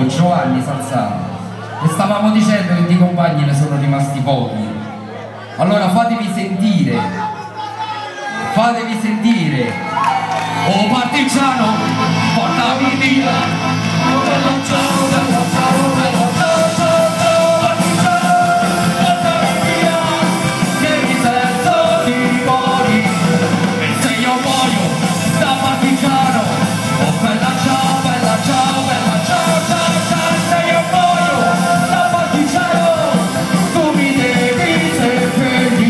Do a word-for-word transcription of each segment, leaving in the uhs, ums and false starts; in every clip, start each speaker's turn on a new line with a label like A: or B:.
A: Giovanni, Giovanni Salzano, e stavamo dicendo che di compagni ne sono rimasti pochi. Allora fatevi sentire, fatevi sentire. Oh partigiano, portami via, bella ciao, bella ciao, bella ciao, ciao, ciao, partigiano, portami via, che mi sento di morire, e se io muoio da partigiano, oh bella ciao, bella ciao, bella ciao, ciao, ciao, se io muoio da partigiano, tu mi devi seppellire.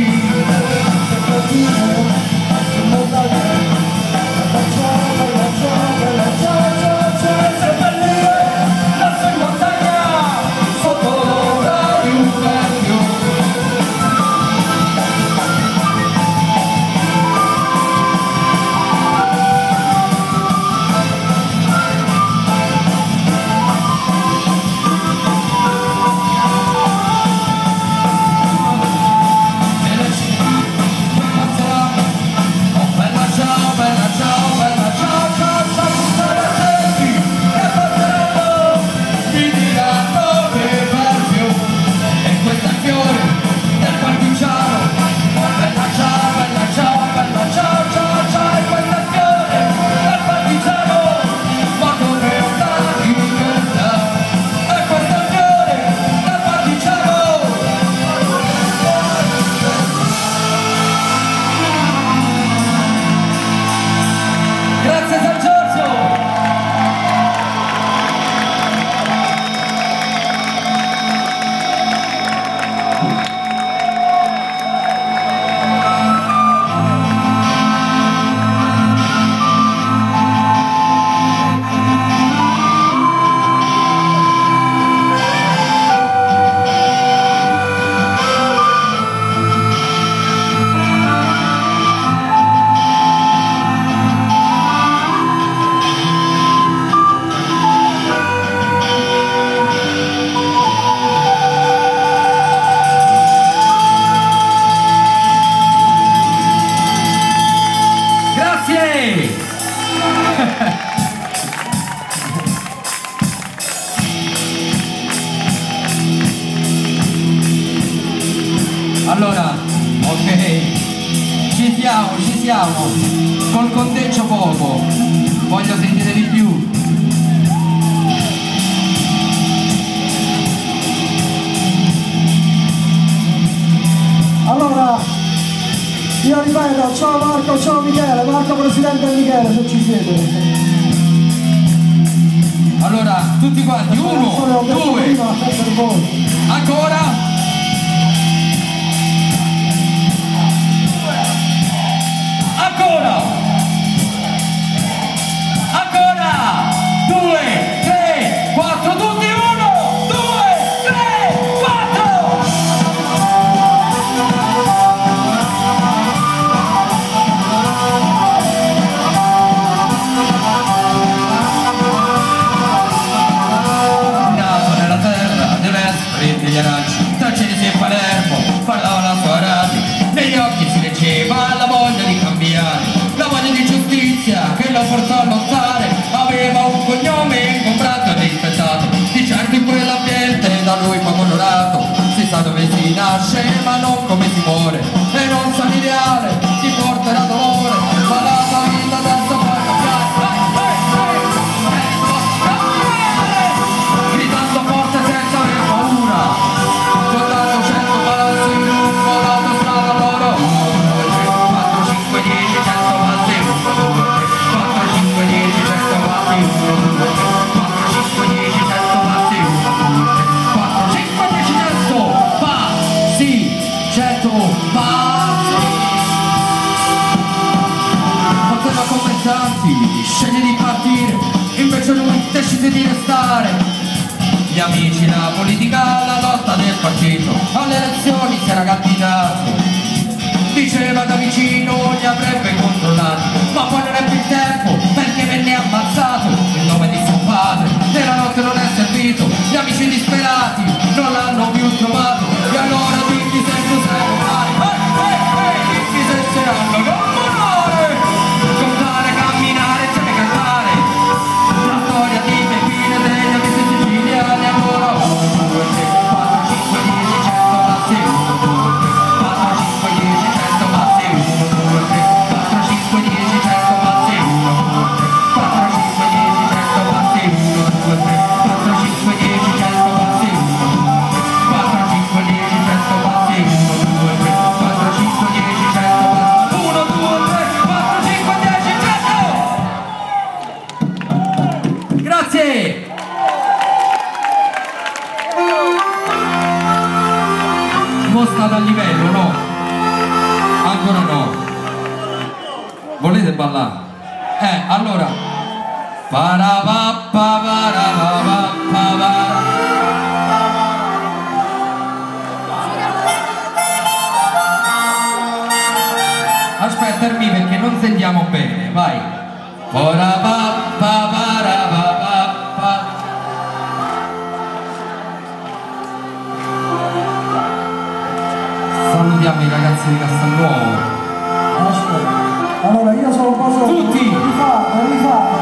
A: Allora, ok, ci siamo, ci siamo, col conteggio poco, voglio sentire di più.
B: Allora, io ripeto, ciao Marco, ciao Michele, Marco Presidente e Michele, se ci siete.
A: Allora, tutti quanti, uno, due, ancora. Ancora! Ancora! Due, tre, quattro, tutti! Uno, due, tre, quattro! Nato nella terra delle vespre degli aranci, tra Cinisi e Palermo, parlava la sua radio, negli occhi si leggeva la voglia di cambiare, la voglia di giustizia che lo portò a lottare, aveva un cognome ingombrato e rispettato, di certo in quell'ambiente da lui poco onorato, si sa dove si nasce ma non come si muore, e non sa l'ideale ti porterà dolore, ma la tua vita adesso fa cambiare, gridando forte senza aver paura, guardando cento palazzi lungo l'autostrada loro, quattro, cinque, dieci, cento passi, quattro, cinque, dieci, cento passi, quattro, cinque, dieci, cento passi, quattro, cinque, dieci, cento passi, cento passi. Poteva come tanti, sceglie di partire, invece lui decide di restare. Gli amici, la politica, la lotta del partito, alle elezioni si era candidato, diceva da vicino li avrebbe controllati, ma poi non è più il tempo perché venne ammazzato in nome di suo padre, nella notte non è servito, gli amici disperati non l'hanno più trovato, e allora dimmi se tu sai volare, eh, eh, eh, dimmi se saranno non volare, contare, camminare, insieme cantare, la storia di Peppino e degli amici siciliani. là. Eh, allora. Parapappa, parapappa, para. Aspetta, fermi perché non sentiamo bene, vai. Parapappa, parapappa. Salutiamo i ragazzi di Castelnuovo.
B: Aspetta. Allora io sono un po' sotto.
A: Tutti!
B: Rifate, rifate.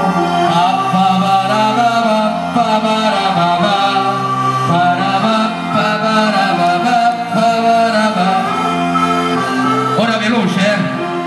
A: Ora veloce, eh?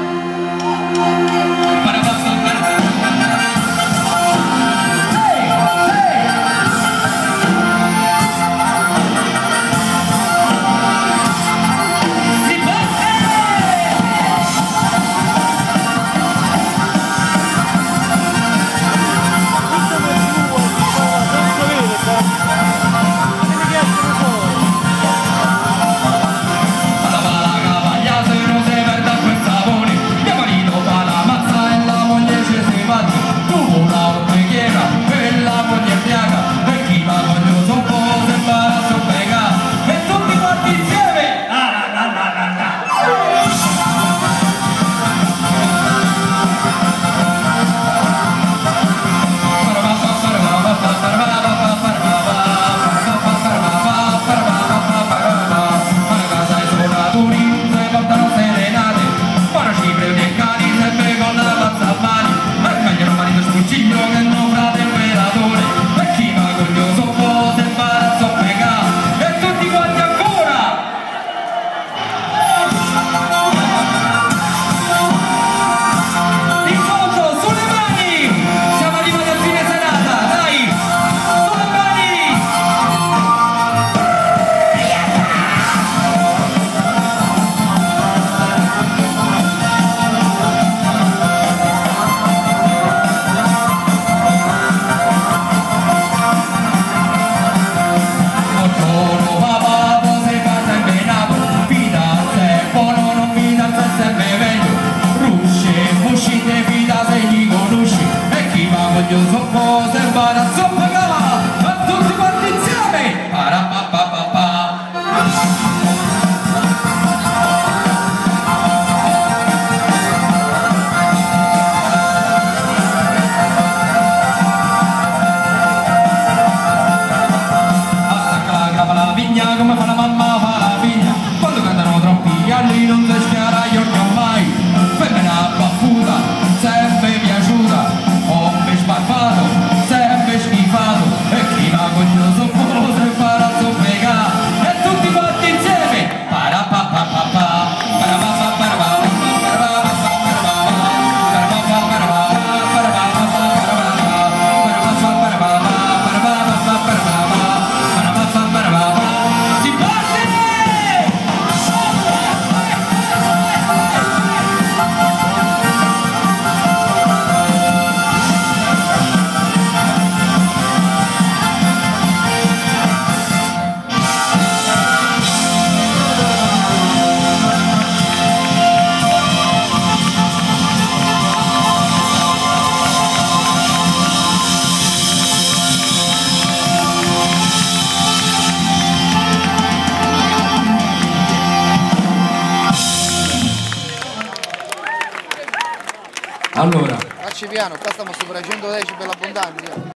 A: Io so cosa imbarazzo a pagare, ma tutti quanti insieme, parapapapapa. Attacca grava la vigna come fa la mamma fa la figlia, quando cantano troppi anni non si schiara io non mai, femmina baffuta, sempre piaciuta. Sempre schifato e chi va coglioso cosa imbarazzo pega e tutti quanti insieme parapapapapa si parte! Allora,
C: Facci piano, qua stiamo sopra i cento decibel abbondanti.